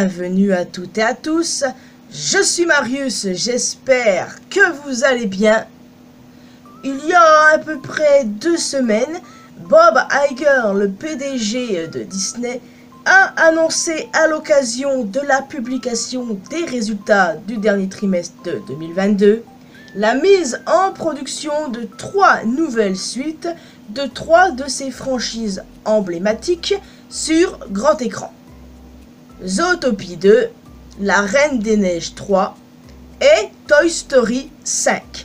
Bienvenue à toutes et à tous, je suis Marius, j'espère que vous allez bien. Il y a à peu près 2 semaines, Bob Iger, le PDG de Disney, a annoncé à l'occasion de la publication des résultats du dernier trimestre de 2022 la mise en production de 3 nouvelles suites de 3 de ses franchises emblématiques sur grand écran. Zootopie 2, La Reine des Neiges 3 et Toy Story 5.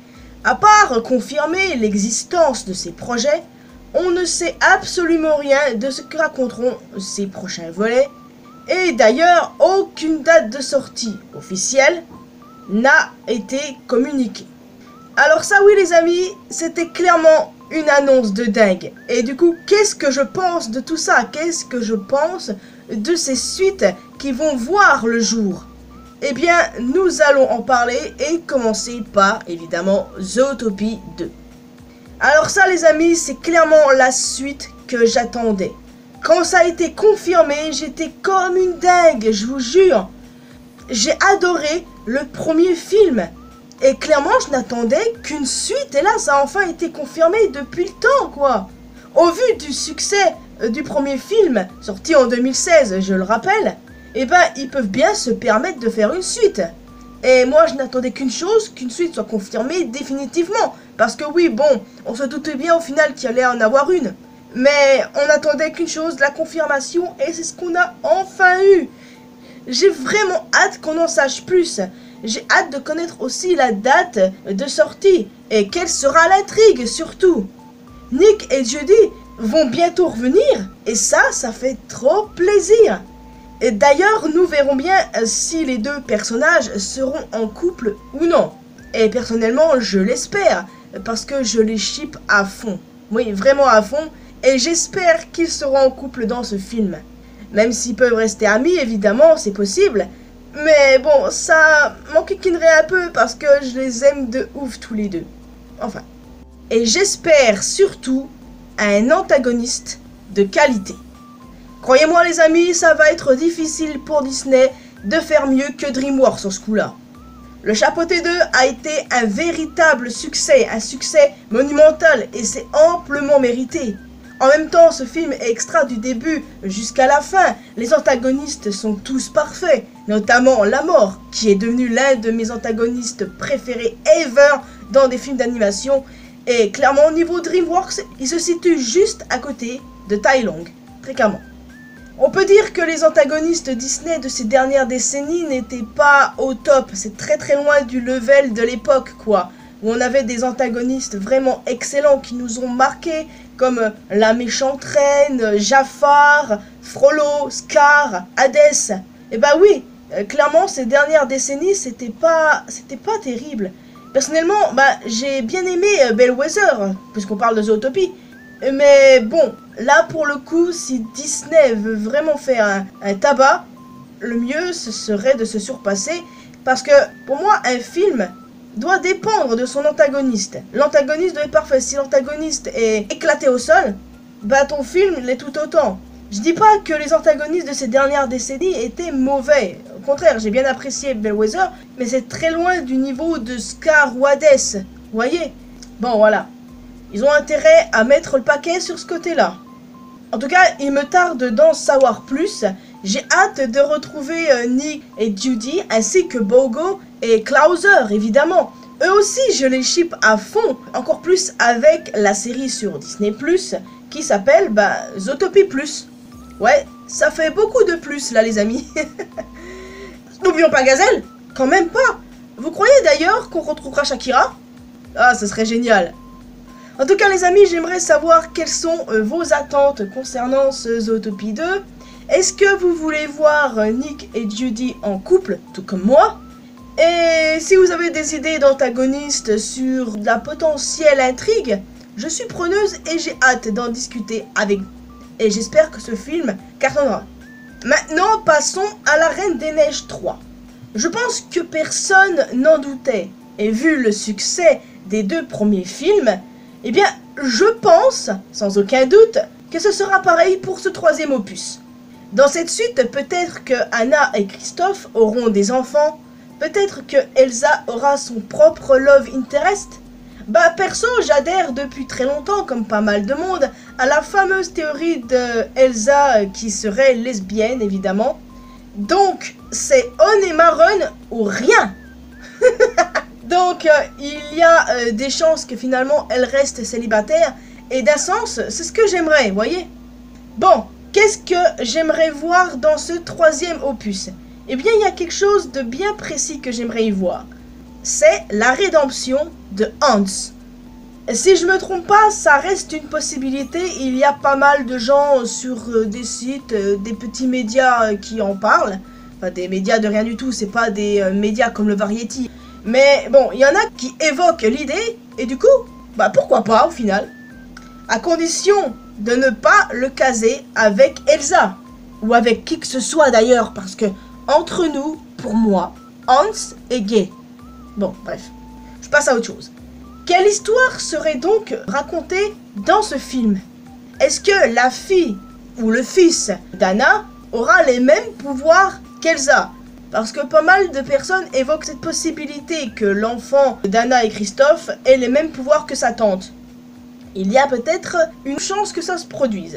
À part confirmer l'existence de ces projets, on ne sait absolument rien de ce que raconteront ces prochains volets, et d'ailleurs aucune date de sortie officielle n'a été communiquée. Alors ça oui les amis, c'était clairement une annonce de dingue. Et du coup, qu'est-ce que je pense de tout ça? Qu'est-ce que je pense de ces suites qui vont voir le jour? Eh bien, nous allons en parler et commencer par, évidemment, Zootopie 2. Alors ça les amis, c'est clairement la suite que j'attendais. Quand ça a été confirmé, j'étais comme une dingue, je vous jure. J'ai adoré le premier film. Et clairement, je n'attendais qu'une suite. Et là, ça a enfin été confirmé depuis le temps, quoi. Au vu du succès du premier film, sorti en 2016, je le rappelle, eh ben, ils peuvent bien se permettre de faire une suite. Et moi, je n'attendais qu'une chose, qu'une suite soit confirmée définitivement. Parce que oui, bon, on se doutait bien au final qu'il allait en avoir une. Mais on n'attendait qu'une chose, la confirmation, et c'est ce qu'on a enfin eu. J'ai vraiment hâte qu'on en sache plus. J'ai hâte de connaître aussi la date de sortie et quelle sera l'intrigue surtout. Nick et Judy vont bientôt revenir et ça fait trop plaisir. Et d'ailleurs, nous verrons bien si les deux personnages seront en couple ou non. Et personnellement, je l'espère parce que je les ship à fond. Oui, vraiment à fond. Et j'espère qu'ils seront en couple dans ce film. Même s'ils peuvent rester amis, évidemment, c'est possible. Mais bon, ça m'enquiquinerait un peu parce que je les aime de ouf tous les deux. Enfin. Et j'espère surtout un antagoniste de qualité. Croyez-moi les amis, ça va être difficile pour Disney de faire mieux que DreamWorks sur ce coup-là. Le Chapeauté 2 a été un véritable succès, un succès monumental et c'est amplement mérité. En même temps, ce film est extra du début jusqu'à la fin. Les antagonistes sont tous parfaits, notamment la mort, qui est devenu l'un de mes antagonistes préférés ever dans des films d'animation. Et clairement, au niveau DreamWorks, il se situe juste à côté de Tai Lung, très clairement. On peut dire que les antagonistes Disney de ces dernières décennies n'étaient pas au top. C'est très loin du level de l'époque, quoi. Où on avait des antagonistes vraiment excellents qui nous ont marqués, comme la méchante reine, Jafar, Frollo, Scar, Hadès. Et bah oui, clairement ces dernières décennies c'était pas terrible. Personnellement, j'ai bien aimé Bellwether, puisqu'on parle de Zootopie. Mais bon, là pour le coup, si Disney veut vraiment faire un tabac, le mieux ce serait de se surpasser. Parce que pour moi, un film doit dépendre de son antagoniste. L'antagoniste doit être parfait. Si l'antagoniste est éclaté au sol, ton film l'est tout autant. Je dis pas que les antagonistes de ces dernières décennies étaient mauvais. Au contraire, j'ai bien apprécié Bellwether, mais c'est très loin du niveau de Scar ou Hadès. Vous voyez? Bon, voilà. Ils ont intérêt à mettre le paquet sur ce côté-là. En tout cas, il me tarde d'en savoir plus. J'ai hâte de retrouver Nick et Judy, ainsi que Bogo et Klauser, évidemment. Eux aussi, je les ship à fond. Encore plus avec la série sur Disney+, qui s'appelle Zootopie+. Ouais, ça fait beaucoup de plus, là, les amis. N'oublions pas Gazelle, quand même pas. Vous croyez d'ailleurs qu'on retrouvera Shakira? Ah, ce serait génial. En tout cas, les amis, j'aimerais savoir quelles sont vos attentes concernant ce Zootopie 2. Est-ce que vous voulez voir Nick et Judy en couple, tout comme moi? Et si vous avez des idées d'antagonistes sur la potentielle intrigue, je suis preneuse et j'ai hâte d'en discuter avec vous. Et j'espère que ce film cartonnera. Maintenant, passons à La Reine des Neiges 3. Je pense que personne n'en doutait. Et vu le succès des 2 premiers films, eh bien, je pense, sans aucun doute, que ce sera pareil pour ce 3e opus. Dans cette suite, peut-être que Anna et Christophe auront des enfants. Peut-être que Elsa aura son propre love interest. Bah perso, j'adhère depuis très longtemps, comme pas mal de monde, à la fameuse théorie de Elsa qui serait lesbienne, évidemment. Donc, c'est on et Maron ou rien. Donc, il y a des chances que finalement, elle reste célibataire. Et d'un sens, c'est ce que j'aimerais, voyez. Bon, qu'est-ce que j'aimerais voir dans ce troisième opus? Eh bien, il y a quelque chose de bien précis que j'aimerais y voir. C'est la rédemption de Hans. Si je me trompe pas, ça reste une possibilité. Il y a pas mal de gens sur des sites, des petits médias qui en parlent. Enfin, des médias de rien du tout, c'est pas des médias comme le Variety. Mais bon, il y en a qui évoquent l'idée, et du coup, bah pourquoi pas au final. À condition de ne pas le caser avec Elsa. Ou avec qui que ce soit d'ailleurs, parce que entre nous, pour moi, Hans est gay. Bon, bref, je passe à autre chose. Quelle histoire serait donc racontée dans ce film? Est-ce que la fille ou le fils d'Anna aura les mêmes pouvoirs qu'Elsa? Parce que pas mal de personnes évoquent cette possibilité que l'enfant d'Anna et Christophe ait les mêmes pouvoirs que sa tante. Il y a peut-être une chance que ça se produise.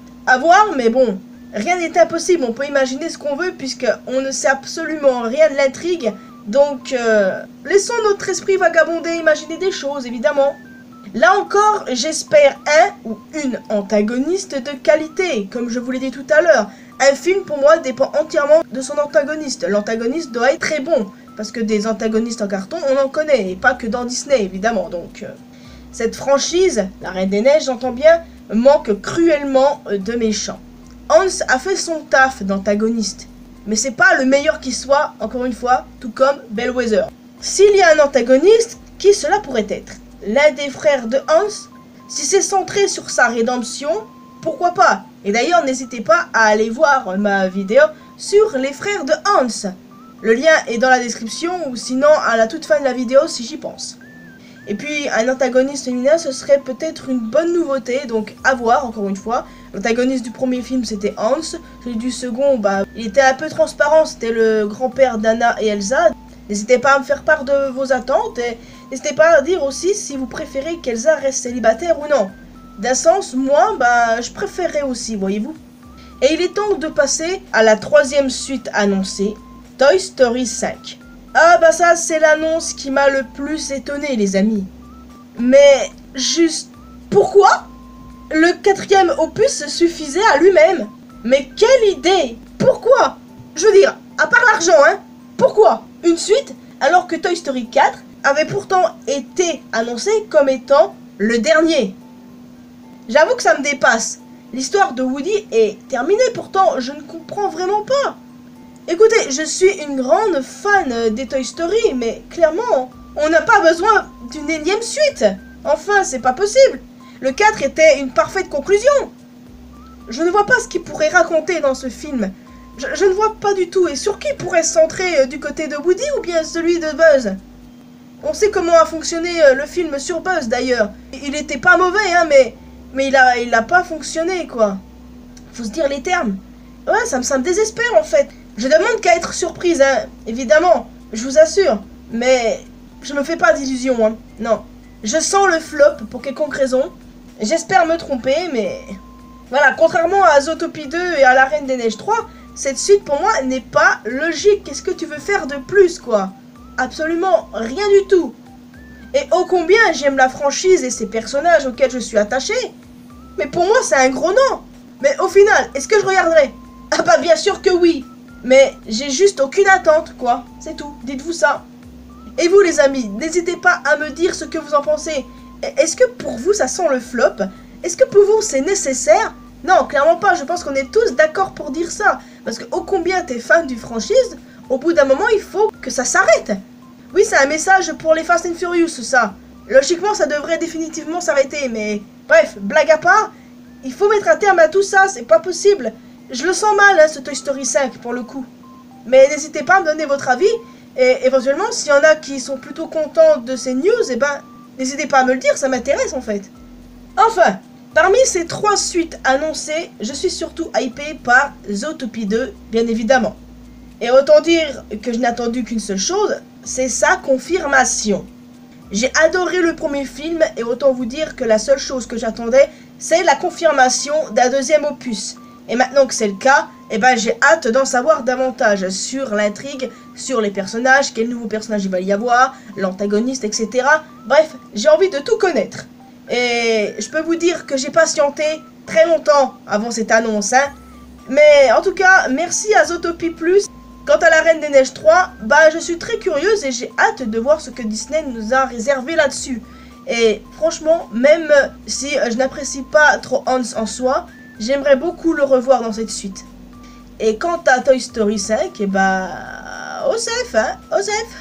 À voir, mais bon, rien n'est impossible, on peut imaginer ce qu'on veut puisqu'on ne sait absolument rien de l'intrigue. Donc, laissons notre esprit vagabonder, imaginer des choses, évidemment. Là encore, j'espère un ou une antagoniste de qualité, comme je vous l'ai dit tout à l'heure. Un film, pour moi, dépend entièrement de son antagoniste. L'antagoniste doit être très bon, parce que des antagonistes en carton, on en connaît, et pas que dans Disney, évidemment. Donc, cette franchise, La Reine des Neiges, j'entends bien, manque cruellement de méchants. Hans a fait son taf d'antagoniste. Mais c'est pas le meilleur qui soit, encore une fois, tout comme Bellwether. S'il y a un antagoniste, qui cela pourrait être? L'un des frères de Hans? Si c'est centré sur sa rédemption, pourquoi pas? Et d'ailleurs, n'hésitez pas à aller voir ma vidéo sur les frères de Hans. Le lien est dans la description, ou sinon à la toute fin de la vidéo si j'y pense. Et puis, un antagoniste féminin, ce serait peut-être une bonne nouveauté, donc à voir, encore une fois. L'antagoniste du premier film, c'était Hans. Celui du second, bah, il était un peu transparent, c'était le grand-père d'Anna et Elsa. N'hésitez pas à me faire part de vos attentes, et n'hésitez pas à dire aussi si vous préférez qu'Elsa reste célibataire ou non. D'un sens, moi, bah, je préférerais aussi, voyez-vous. Et il est temps de passer à la troisième suite annoncée, Toy Story 5. Ah bah ça, c'est l'annonce qui m'a le plus étonné, les amis. Mais juste, pourquoi? Le quatrième opus suffisait à lui-même. Mais quelle idée! Pourquoi? Je veux dire, à part l'argent, hein? Pourquoi une suite alors que Toy Story 4 avait pourtant été annoncé comme étant le dernier? J'avoue que ça me dépasse. L'histoire de Woody est terminée, pourtant je ne comprends vraiment pas. Écoutez, je suis une grande fan des Toy Story, mais clairement, on n'a pas besoin d'une énième suite. Enfin, c'est pas possible. Le 4 était une parfaite conclusion. Je ne vois pas ce qu'il pourrait raconter dans ce film. Je ne vois pas du tout. Et sur qui pourrait se centrer du côté de Woody ou bien celui de Buzz? On sait comment a fonctionné le film sur Buzz d'ailleurs. Il était pas mauvais, hein, mais il a pas fonctionné, quoi. Faut se dire les termes. Ouais, ça me désespère en fait. Je demande qu'à être surprise, hein, évidemment, je vous assure. Mais je me fais pas d'illusions, hein, non. Je sens le flop pour quelconque raison. J'espère me tromper, mais... Voilà, contrairement à Zootopie 2 et à La Reine des Neiges 3, cette suite pour moi n'est pas logique. Qu'est-ce que tu veux faire de plus, quoi? Absolument rien du tout. Et ô combien j'aime la franchise et ses personnages auxquels je suis attaché. Mais pour moi, c'est un gros non. Mais au final, est-ce que je regarderai? Ah bah bien sûr que oui. Mais j'ai juste aucune attente, quoi. C'est tout, dites-vous ça. Et vous les amis, n'hésitez pas à me dire ce que vous en pensez. Est-ce que pour vous ça sent le flop? Est-ce que pour vous c'est nécessaire? Non, clairement pas, je pense qu'on est tous d'accord pour dire ça. Parce que ô combien t'es fan du franchise, au bout d'un moment il faut que ça s'arrête. Oui, c'est un message pour les Fast and Furious, ça. Logiquement ça devrait définitivement s'arrêter, mais... Bref, blague à part, il faut mettre un terme à tout ça, c'est pas possible. Je le sens mal, hein, ce Toy Story 5, pour le coup. Mais n'hésitez pas à me donner votre avis. Et éventuellement, s'il y en a qui sont plutôt contents de ces news, eh ben, n'hésitez pas à me le dire, ça m'intéresse en fait. Enfin, Parmi ces 3 suites annoncées, je suis surtout hypé par Zootopie 2, bien évidemment. Et autant dire que je n'ai attendu qu'une seule chose, c'est sa confirmation. J'ai adoré le premier film et autant vous dire que la seule chose que j'attendais, c'est la confirmation d'un 2e opus. Et maintenant que c'est le cas, eh ben j'ai hâte d'en savoir davantage sur l'intrigue, sur les personnages, quel nouveau personnage il va y avoir, l'antagoniste, etc. Bref, j'ai envie de tout connaître. Et je peux vous dire que j'ai patienté très longtemps avant cette annonce, hein. Mais en tout cas, merci à Zootopie Plus. Quant à la Reine des Neiges 3, bah je suis très curieuse et j'ai hâte de voir ce que Disney nous a réservé là-dessus. Et franchement, même si je n'apprécie pas trop Hans en soi, j'aimerais beaucoup le revoir dans cette suite. Et quant à Toy Story 5, et bah... Osef, hein, Osef.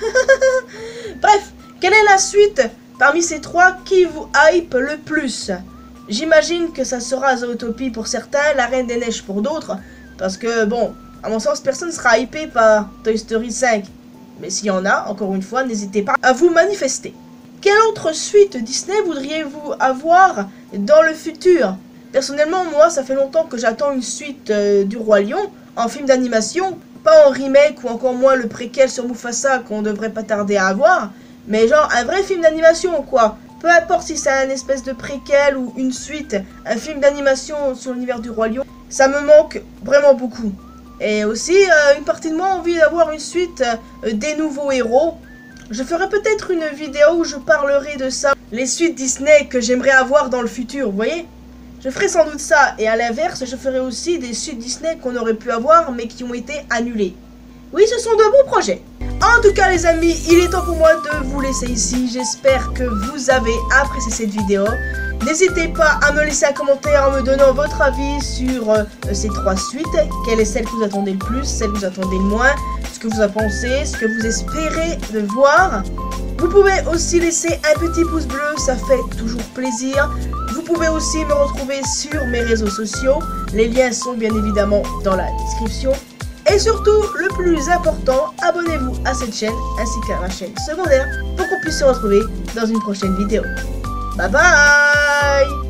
Bref, quelle est la suite parmi ces 3 qui vous hype le plus? J'imagine que ça sera Zootopie pour certains, la Reine des Neiges pour d'autres, parce que bon, à mon sens, personne ne sera hypé par Toy Story 5. Mais s'il y en a, encore une fois, n'hésitez pas à vous manifester. Quelle autre suite Disney voudriez-vous avoir dans le futur? Personnellement, moi, ça fait longtemps que j'attends une suite du Roi Lion en film d'animation, pas en remake ou encore moins le préquel sur Mufasa qu'on devrait pas tarder à avoir, mais genre un vrai film d'animation quoi. Peu importe si c'est un espèce de préquel ou une suite, un film d'animation sur l'univers du Roi Lion, ça me manque vraiment beaucoup. Et aussi, une partie de moi a envie d'avoir une suite des nouveaux héros. Je ferai peut-être une vidéo où je parlerai de ça, les suites Disney que j'aimerais avoir dans le futur, vous voyez? Je ferai sans doute ça, et à l'inverse, je ferai aussi des suites Disney qu'on aurait pu avoir, mais qui ont été annulées. Oui, ce sont de bons projets. En tout cas, les amis, il est temps pour moi de vous laisser ici. J'espère que vous avez apprécié cette vidéo. N'hésitez pas à me laisser un commentaire en me donnant votre avis sur ces 3 suites. Quelle est celle que vous attendez le plus, celle que vous attendez le moins, ce que vous en pensez, ce que vous espérez de voir. Vous pouvez aussi laisser un petit pouce bleu, ça fait toujours plaisir. Vous pouvez aussi me retrouver sur mes réseaux sociaux. Les liens sont bien évidemment dans la description. Et surtout, le plus important, abonnez-vous à cette chaîne ainsi qu'à ma chaîne secondaire pour qu'on puisse se retrouver dans une prochaine vidéo. Bye bye!